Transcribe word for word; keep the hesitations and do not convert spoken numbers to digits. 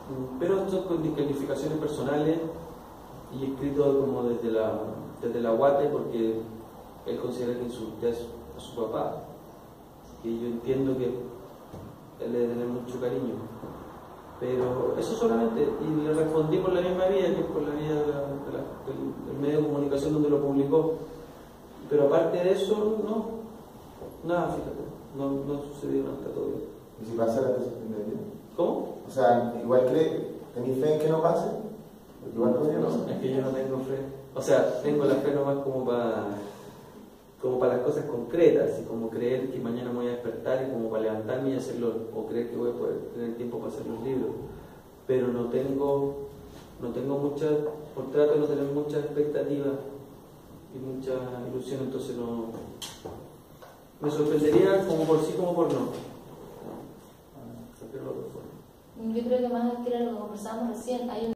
pero son con calificaciones personales y escrito como desde la, desde la guate, porque él considera que insulté a su, a su papá, y yo entiendo que él debe tener mucho cariño, pero eso solamente, y le respondí por la misma vía, que es por la vía de la, de la, del, del medio de comunicación donde lo publicó, pero aparte de eso, no, nada, fíjate, no, no sucedió nada, está todo bien. ¿Y si pasa la tesis de medio? ¿Cómo? O sea, igual cree, ¿tenéis fe en que no pase? Porque igual podría No, pasar. es que yo no tengo fe. O sea, tengo la fe nomás como para como para las cosas concretas, y como creer que mañana me voy a despertar y como para levantarme y hacerlo, o creer que voy a poder tener tiempo para hacer los libros. Pero no tengo, no tengo mucha, por trato de no tener muchas expectativas y mucha ilusión, entonces no. Me sorprendería como por sí como por no. Yo creo que más que lo que conversábamos recién, hay un